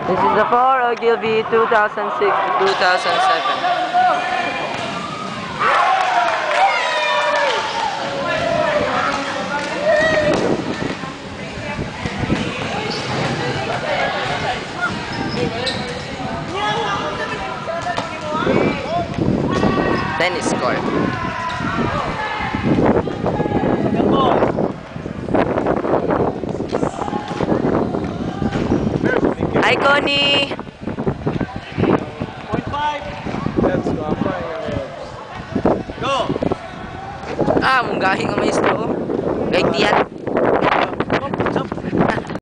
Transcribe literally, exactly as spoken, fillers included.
This is the for Ogilvie two thousand six to two thousand seven. Tennis court. Hi, Connie! point five. Let's go. I'm trying your ribs. Go! Ah, munggahi nga may isto. Kay tiyan.